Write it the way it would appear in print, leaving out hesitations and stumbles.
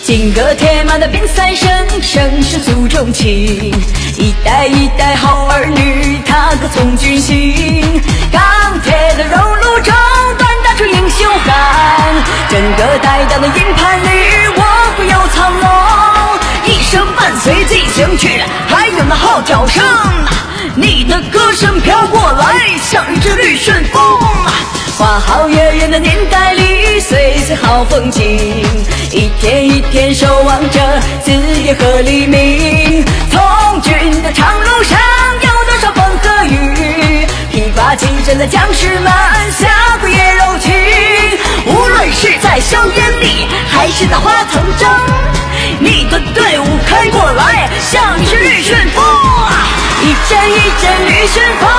金戈铁马的边塞声，声声诉衷情。一代一代好儿女，踏歌从军行。钢铁的肉炉中，锻打出英雄汉。整个带刀的营盘里，我会有苍龙。一生伴随进行曲，还有那号角声。你的歌声飘过来，像一只绿旋风。花好月圆的年代里，岁岁好风景。一天一天守望着子夜和黎明。从军的长路上有多少风和雨？披挂骑阵的将士们下过也柔情。无论是在硝烟里，还是在花丛中，你的队伍开过来，像是绿旋风。一阵一阵绿旋风。